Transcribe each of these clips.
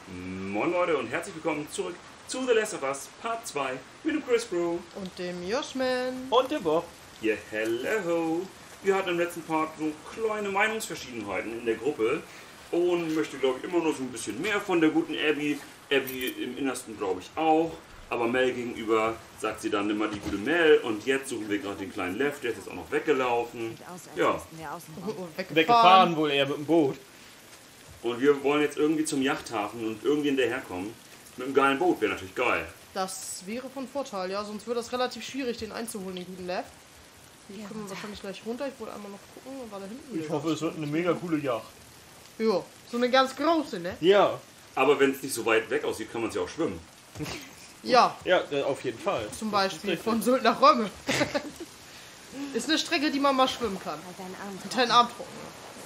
Moin Leute und herzlich willkommen zurück zu The Last of Us Part 2 mit dem Chris Bro und dem Joshman und dem Bob. Ja, hello. Wir hatten im letzten Part so kleine Meinungsverschiedenheiten in der Gruppe und möchte, glaube ich, immer noch so ein bisschen mehr von der guten Abby. Abby im Innersten, glaube ich, auch. Aber Mel gegenüber sagt sie dann immer die gute Mel. Und jetzt suchen wir gerade den kleinen Lev, der ist jetzt auch noch weggelaufen. Ja. Weggefahren wohl eher mit dem Boot. Und wir wollen jetzt irgendwie zum Yachthafen und irgendwie hinterherkommen. Mit einem geilen Boot wäre natürlich geil. Das wäre von Vorteil, ja. Sonst wird das relativ schwierig, den einzuholen, den guten Lev. Die kommen wahrscheinlich gleich runter. Ich wollte einmal noch gucken, war da hinten. Ich hoffe, es wird eine mega coole Yacht. Ja, so eine ganz große, ne? Ja. Aber wenn es nicht so weit weg aussieht, kann man es ja auch schwimmen. Ja. Ja, auf jeden Fall. Zum Beispiel von Sylt nach Römme. Ist eine Strecke, die man mal schwimmen kann. Mit deinen Arm trocken.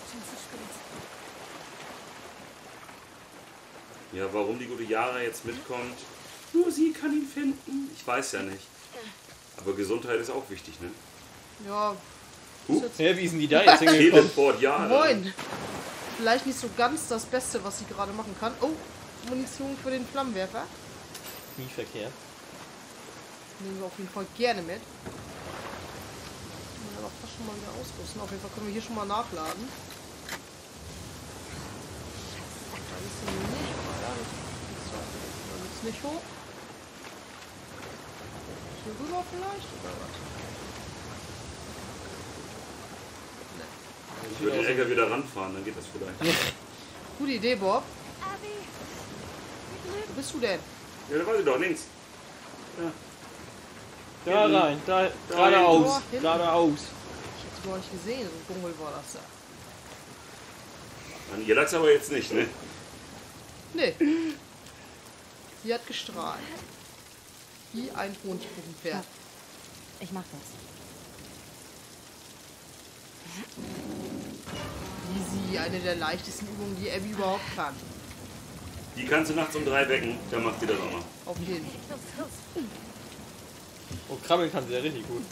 Ja, warum die gute Yara jetzt mitkommt, nur sie kann ihn finden. Ich weiß ja nicht. Aber Gesundheit ist auch wichtig, ne? Ja. Ja, wie sind die da jetzt hingekommen? Teleport Yara. Moin. Vielleicht nicht so ganz das Beste, was sie gerade machen kann. Oh, Munition für den Flammenwerfer. Nie verkehrt. Nehmen wir auf jeden Fall gerne mit. Können wir aber fast schon mal wieder ausrüsten. Auf jeden Fall können wir hier schon mal nachladen. Da ist sie nicht. Da geht's nicht hoch. Hier rüber vielleicht oder was? Ich würde den Egger wieder ranfahren, dann geht das vielleicht. Gute Idee, Bob. Wo bist du denn? Ja, da weiß ich doch, links. Ja. Da rein, da geradeaus, hinten. geradeaus. Ich hab's gar nicht gesehen, so dunkel war das da. An ihr lag's aber jetzt nicht, ne? Nee. Sie hat gestrahlt. Wie ein Honigkuchenpferd. Ich mach das. Easy, eine der leichtesten Übungen, die Abby überhaupt kann. Die kannst du nachts um 3 wecken, dann macht sie das auch noch. Auf jeden Fall. Oh, krabbeln kann sie ja richtig gut.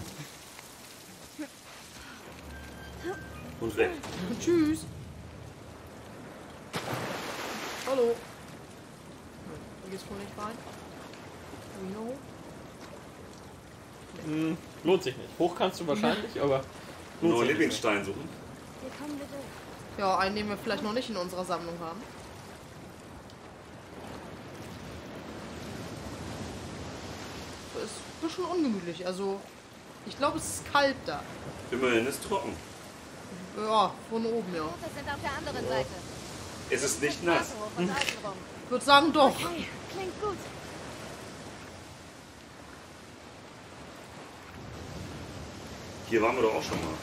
Und weg. Und tschüss. Hallo. Du gehst wohl nicht rein? No. Lohnt sich nicht. Hoch kannst du wahrscheinlich, aber lohnt Nur sich nicht. Lieblingsstein suchen. Hier kommen wir durch. Ja, einen, den wir vielleicht noch nicht in unserer Sammlung haben. Ist ein bisschen ungemütlich. Also, ich glaube, es ist kalt da. Immerhin ist trocken. Ja, von oben, ja. Wir sind auf der anderen Seite. Es ist nicht nass. Straße hoch und außen rum. Ich würde sagen, doch. Okay, klingt gut. Hier waren wir doch auch schon mal.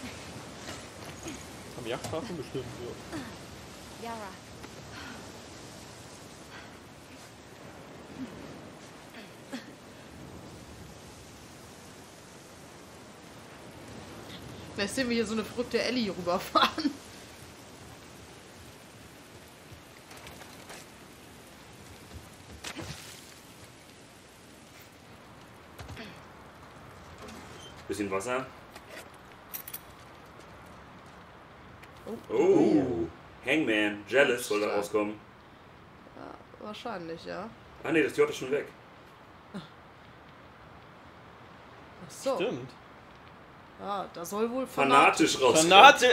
Am Yachthafen bestimmt, ja. Yara. Vielleicht sehen wir hier so eine verrückte Ellie rüberfahren. Bisschen Wasser. Oh. Oh. Hangman. Jealous soll da rauskommen. Ja, wahrscheinlich, ja. Ah ne, das J ist schon weg. Ach so. Stimmt. Ja, da soll wohl Fanatisch rauskommen. Fanate!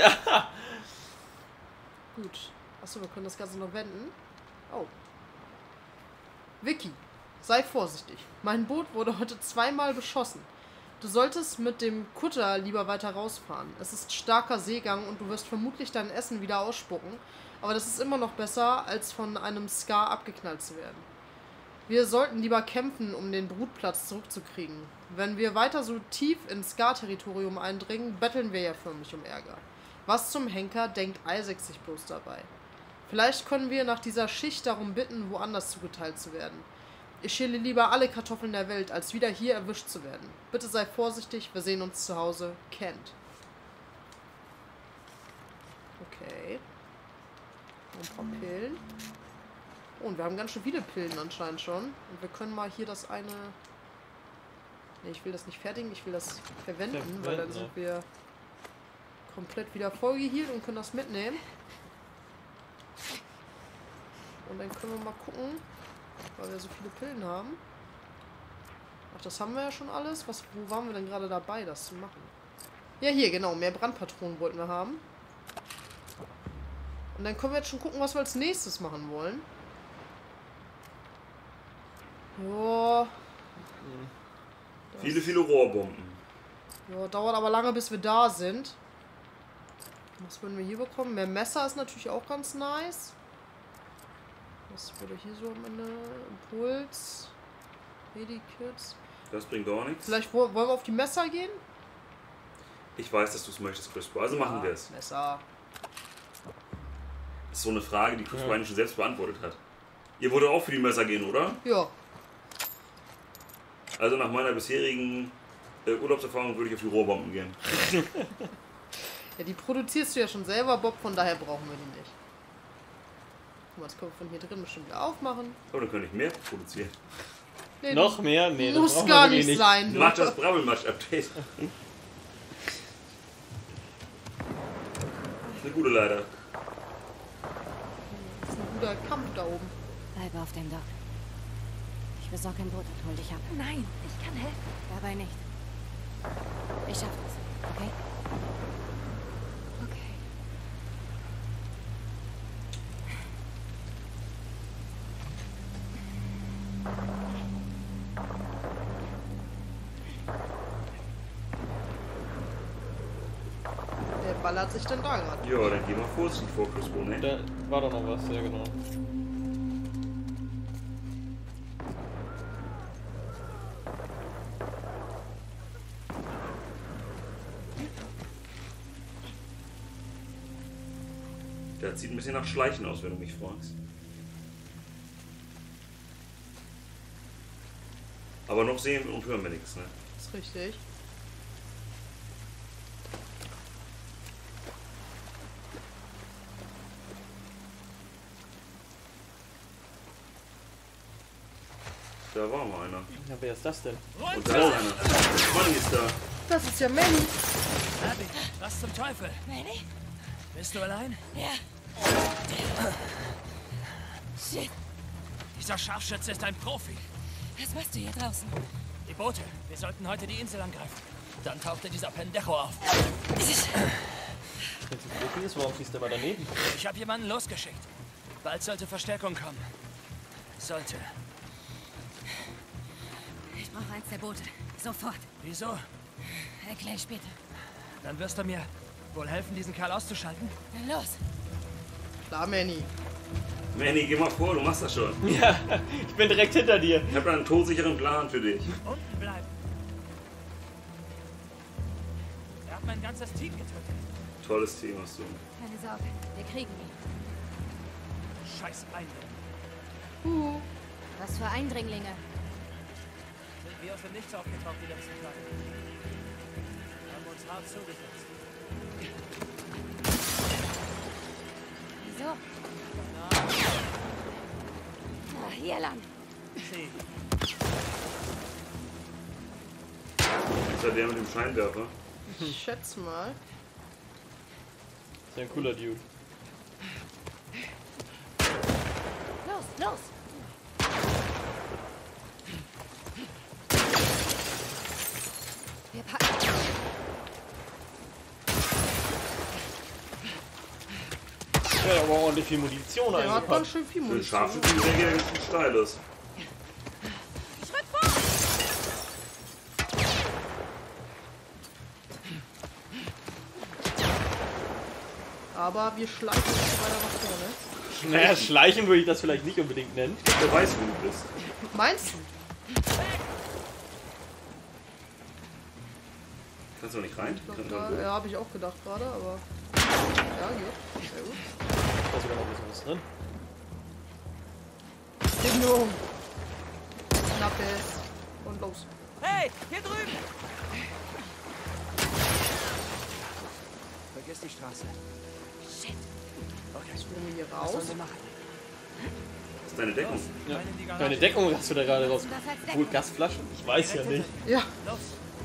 Gut. Achso, wir können das Ganze noch wenden. Oh. Vicky, sei vorsichtig. Mein Boot wurde heute zweimal beschossen. Du solltest mit dem Kutter lieber weiter rausfahren. Es ist starker Seegang und du wirst vermutlich dein Essen wieder ausspucken. Aber das ist immer noch besser, als von einem Scar abgeknallt zu werden. Wir sollten lieber kämpfen, um den Brutplatz zurückzukriegen. Wenn wir weiter so tief ins Scar-Territorium eindringen, betteln wir ja förmlich um Ärger. Was zum Henker denkt Isaac sich bloß dabei? Vielleicht können wir nach dieser Schicht darum bitten, woanders zugeteilt zu werden. Ich schäle lieber alle Kartoffeln der Welt, als wieder hier erwischt zu werden. Bitte sei vorsichtig, wir sehen uns zu Hause. Kent. Okay. Ein paar Pillen. Oh, und wir haben ganz schön viele Pillen anscheinend schon. Und wir können mal hier das eine... Ne, ich will das nicht fertigen, ich will das verwenden, weil dann sind wir komplett wieder vollgehielt und können das mitnehmen. Und dann können wir mal gucken, weil wir so viele Pillen haben. Ach, das haben wir ja schon alles. Wo waren wir denn gerade dabei, das zu machen? Ja, hier, genau. Mehr Brandpatronen wollten wir haben. Und dann können wir jetzt schon gucken, was wir als nächstes machen wollen. Ja. Viele Rohrbomben. Ja, dauert aber lange, bis wir da sind. Was würden wir hier bekommen? Mehr Messer ist natürlich auch ganz nice. Was wurde hier so am Ende? Impuls. Medikits. Das bringt gar nichts. Vielleicht wollen wir auf die Messer gehen? Ich weiß, dass du es möchtest, Crispo. Also machen wir es. Messer. Das ist so eine Frage, die Crispo eigentlich schon selbst beantwortet hat. Ihr wolltet auch für die Messer gehen, oder? Ja. Also nach meiner bisherigen Urlaubserfahrung würde ich auf die Rohrbomben gehen. Ja, die produzierst du ja schon selber, Bob, von daher brauchen wir die nicht. Guck mal, das können wir von hier drin bestimmt wieder aufmachen. Aber dann könnte ich mehr produzieren. Nee, Noch mehr? Nee, das muss brauchen gar wir nicht sein. Mach das Brabbelmatsch-Update. Eine gute Leiter. Das ist ein guter Kampf da oben. Bleibe auf dem Dock. Ich besorge ein Boot und hol dich ab. Nein, ich kann helfen. Dabei nicht. Ich schaff das, okay? Okay. Der ballert sich dann da gerade. Ja, dann geh mal vorsichtig vor, Crispo, ne? Da war doch noch was, ja genau. Das sieht ein bisschen nach Schleichen aus, wenn du mich fragst. Aber noch sehen und hören wir nichts, ne? Das ist richtig. Da war mal einer. Ja, wer ist das denn? Und da ist einer. Mann ist da. Das ist ja Manny. Abby, was zum Teufel? Manny? Bist du allein? Ja. Shit. Dieser Scharfschütze ist ein Profi. Was machst du hier draußen? Die Boote. Wir sollten heute die Insel angreifen. Dann tauchte dieser Pendejo auf. Wenn es Profi ist, warum schießt er mal daneben? Ich habe jemanden losgeschickt. Bald sollte Verstärkung kommen. Sollte. Ich brauche eins der Boote. Sofort. Wieso? Erklär ich später. Dann wirst du mir wohl helfen, diesen Kerl auszuschalten? Dann los. Klar, Manny. Manny, geh mal vor, du machst das schon. Ja, ich bin direkt hinter dir. Ich habe einen todsicheren Plan für dich. Unten bleiben. Er hat mein ganzes Team getötet. Tolles Team hast du. Keine Sorge. Wir kriegen ihn. Scheiß Eindringlinge. Was für Eindringlinge. Sind wie aus dem Nichts aufgetaucht die letzten Tage. Haben uns hart zugesetzt. Wieso? Ah, hier lang. Sie. Das ist ja der mit dem Scheinwerfer. Ich schätze mal. Ist ja ein cooler Dude. Los, los. Wir packen. Ja, aber ordentlich viel Munition Der hat ganz eingepackt. schön viel Für den Munition. Scharfschützen der geht ganz schön steil ist. Schritt vor. Aber wir schleichen uns weiter nach vorne. Naja, schleichen würde ich das vielleicht nicht unbedingt nennen. Der weiß, wo du bist. Meinst du? Kannst du noch nicht rein? Ja, habe ich auch gedacht gerade, aber. Ja, geht. Sehr gut. Da ist sogar noch ein bisschen was drin. Genug. Knappe. Und los. Hey, hier drüben! Vergiss die Straße. Shit. Okay, Springen wir hier was raus. sollen wir machen? Das ist deine Deckung. Ja. Rein in die Garage. Deine Deckung hast du da gerade raus. Das als Gut, Deckung. Gasflaschen? Ich weiß ja nicht. Ja, Los!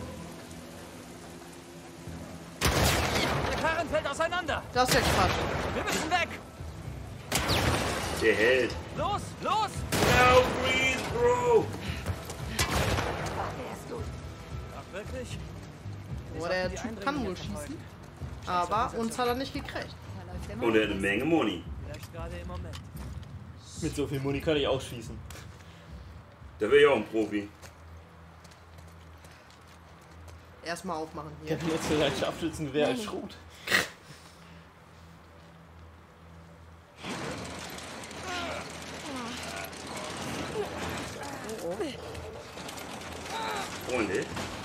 Der Karren fällt auseinander! das ist ja Quatsch. Wir müssen weg! Der Held. Los, los! No, breathe, Bro! Ach, wirklich? Oh, der Typ kann wohl schießen. Aber uns hat er nicht gekriegt. Und er hat eine Menge Money. Vielleicht gerade im Moment. Mit so viel Muni kann ich auch schießen. Da wäre ja auch ein Profi. Erstmal aufmachen Ich hier. habe jetzt vielleicht Scharfschützengewehr als Schrot. Freunde.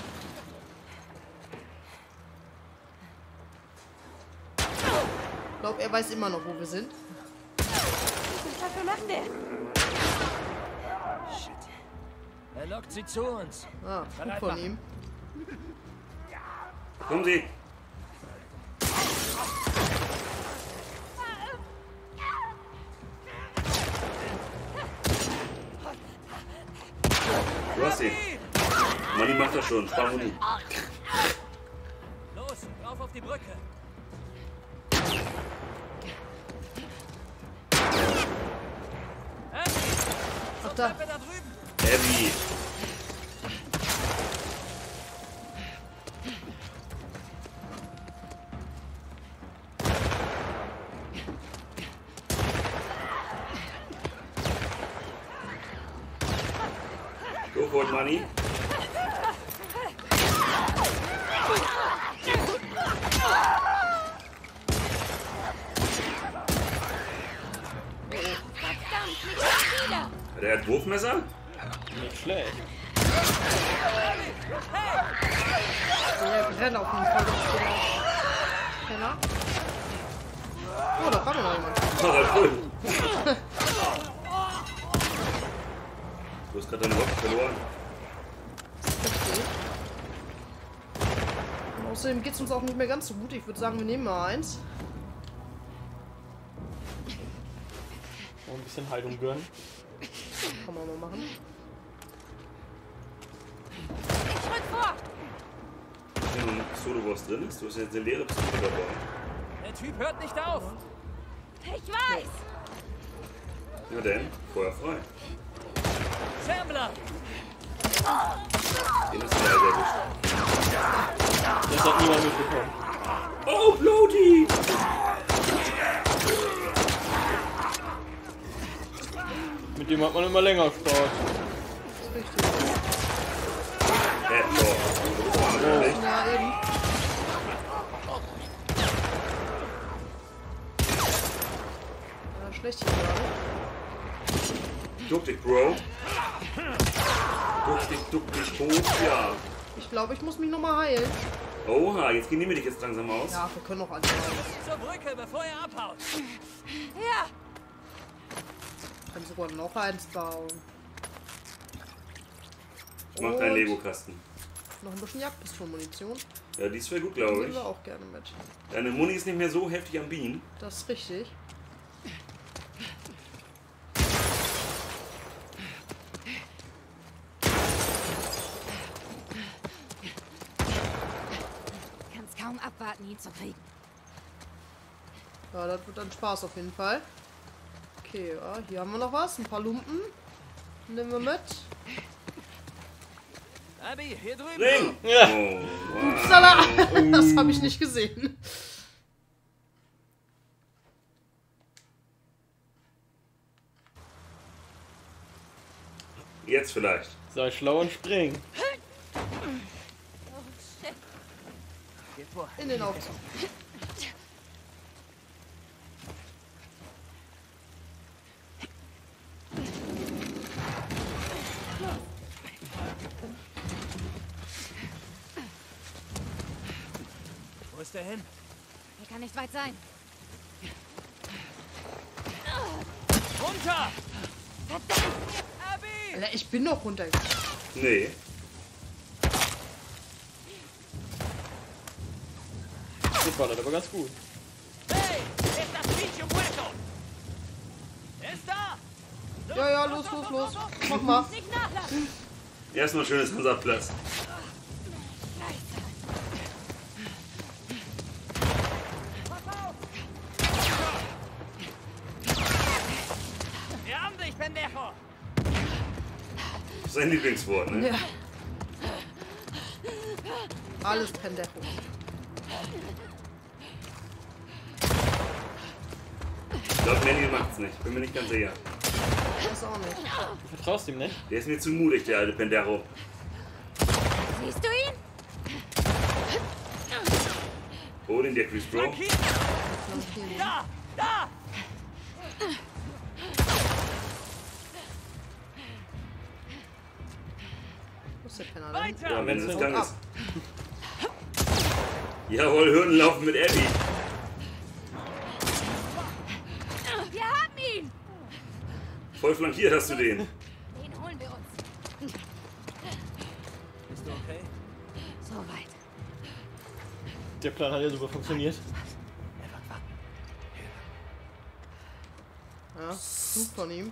Ich glaube, er weiß immer noch, wo wir sind. Er lockt sie zu uns. Ah, gut von ihm. Kommen Sie. Du hast ihn. Manni macht das schon. Spar Muni. Los, rauf auf die Brücke. Ach da. Treppe da drüben. Abby. Go for it, Manni. Der hat Wurfmesser? Nicht schlecht. Der brennt auf jeden Fall. Keiner? Oh, da kommt noch jemand. Oh, cool. Du hast gerade deine Waffe verloren. Und außerdem geht es uns auch nicht mehr ganz so gut. Ich würde sagen, wir nehmen mal eins. Noch ein bisschen Heilung gönnen. Kann man mal machen. Achso, du warst drin? Du hast jetzt eine leere Pistole dabei. Der Typ hört nicht auf. Ich weiß. Na denn, Feuer frei. Shambler! Den hast du leider erwischt. Das hat niemand mitbekommen. Oh, Bloody! Mit dem hat man immer länger Spaß. Das ist richtig. Headlock. Ja, eben. Ja, schlecht hier gerade. Duck dich, Bro. Duck dich hoch, ja. Ich glaube, ich muss mich nochmal heilen. Oha, jetzt gehen die mir dich jetzt langsam aus. Ja, wir können noch alles heilen. Zur Brücke, bevor er abhaut. Ja. Ich kann sogar noch eins bauen. Ich mach deinen Lego-Kasten. Noch ein bisschen Jagdpistolenmunition. Ja, die ist voll gut, glaube Nehmen ich. wir auch gerne mit. Deine Muni ist nicht mehr so heftig am Bienen. Das ist richtig. Kannst kaum abwarten, ihn zu kriegen. Ja, das wird dann Spaß auf jeden Fall. Okay, ja, hier haben wir noch was. Ein paar Lumpen. Nehmen wir mit. Abby, hier drüben. Ring! Ja. Oh, wow. Upsala! Das habe ich nicht gesehen. Jetzt vielleicht. Sei schlau und spring. Geh vor. In den Aufzug. Wo ist der hin? Er kann nicht weit sein. Runter! Abby! Alter, ich bin noch runtergegangen. Nee. Das war das aber ganz gut. Hey! Estás bicho muerto! Er ist da! Ja, ja, los, los, los. Mach mal. Nicht nachlassen. Erstmal schönes Hansaplast. Wir haben dich! pendejo! Sein Lieblingswort, ne? Ja. Alles Pendejo. Ich glaube, Manny macht's nicht. Bin mir nicht ganz sicher. Das auch nicht. Du vertraust ihm nicht? Der ist mir zu mutig, der alte Pendero. Siehst du ihn? Hol ihn dir, Chris Bro. Flankiert! Da! Da! Wo ist der Penner denn? Weiter! Ja, wenn es Haut Gang ab. ist. Jawohl, Hürden laufen mit Abby. Wir haben ihn! Voll flankiert hast du den. Den holen wir uns. Bist du okay? Soweit. Der Plan hat ja super funktioniert. Ja, gut von ihm.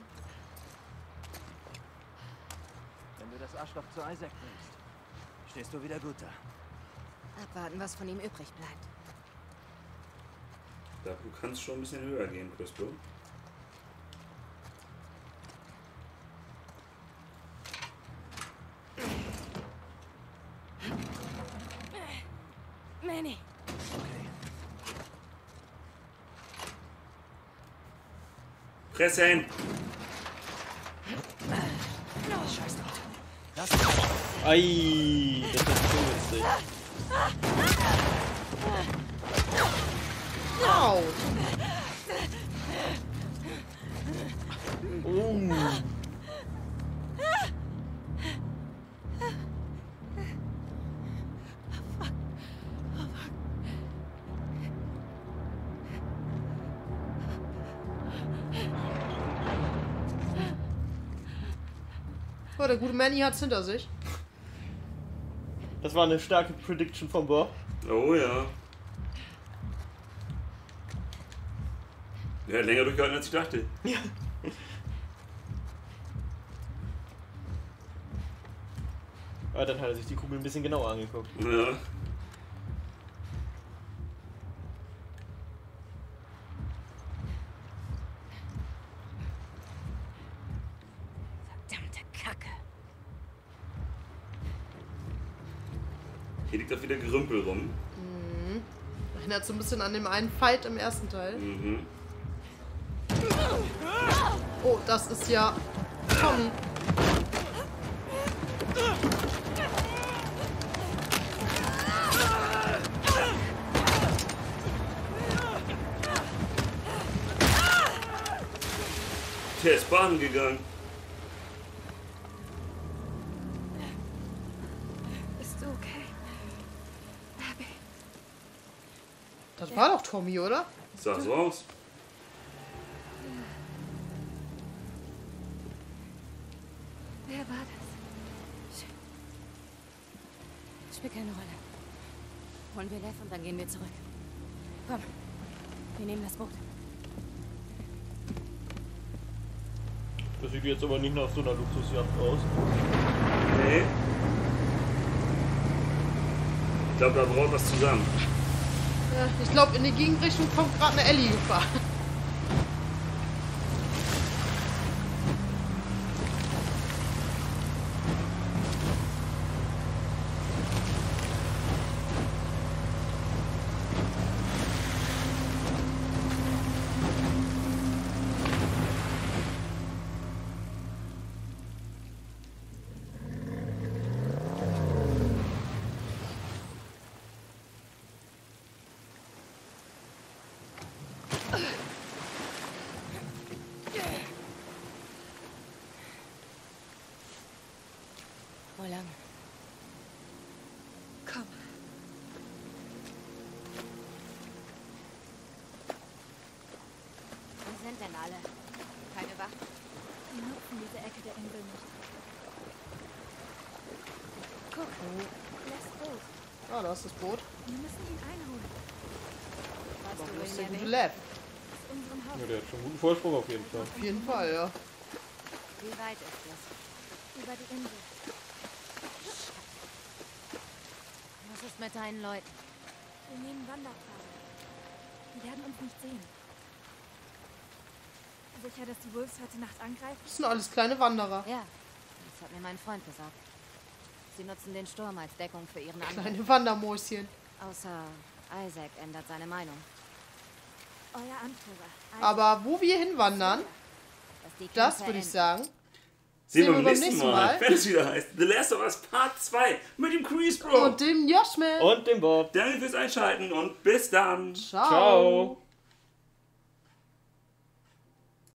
Wenn du das Arschloch zu Isaac bringst, stehst du wieder gut da. Abwarten, was von ihm übrig bleibt. Ja, du kannst schon ein bisschen höher gehen, Chris Bro. Manny. Presse hin. Scheiß drauf. Lass Ei, das ist so witzig. Au! Oh, der gute Manny hat's hinter sich. Das war eine starke Prediction von Bob. Oh ja. Der hat länger durchgehalten, als ich dachte. Aber dann hat er sich die Kugel ein bisschen genauer angeguckt. Ja. Verdammte Kacke. Hier liegt auch wieder Gerümpel rum. Erinnert so ein bisschen an den einen Fight im ersten Teil. Mhm. Oh, das ist ja Tommy. Der ist baden gegangen. Bist du okay? Abby. Das war doch Tommy, oder? Sah so aus. Wer war das? Spielt keine Rolle. Holen wir Lev und dann gehen wir zurück. Komm, wir nehmen das Boot. Das sieht jetzt aber nicht nach so einer Luxusjacht aus. Nee. Ich glaube, da braucht was zusammen. Ja, ich glaube, in die Gegenrichtung kommt gerade eine Ellie gefahren. Wo lang? Komm. Wo sind denn alle? Keine Wachen? Die nutzen diese Ecke der Insel nicht. Guck, das Boot. Ah, da ist das Boot. Wir müssen ihn einholen. Weißt Wo du, ist wohin der er gute will? Lev? Aus unserem Haus. Ja, der hat schon einen guten Vorsprung auf jeden Fall. Auf jeden Fall, ja. Wie weit ist das? Über die Insel. Was ist mit deinen Leuten? Wir nehmen Wanderpfade. Die werden uns nicht sehen. Sicher, dass die Wolves heute Nacht angreifen? Das sind alles kleine Wanderer. Ja, das hat mir mein Freund gesagt. Sie nutzen den Sturm als Deckung für ihren Angriff. Kleine Wandermäuschen. Außer Isaac ändert seine Meinung. Euer Anführer. Aber wo wir hinwandern, Dass die das Kämpfe würde ich enden. sagen. Sehen wir wir beim nächsten Mal, wenn es wieder heißt The Last of Us Part 2 mit dem Chris, Bro. Und dem Joshman. Und dem Bob. Danke fürs Einschalten und bis dann. Ciao. Ciao.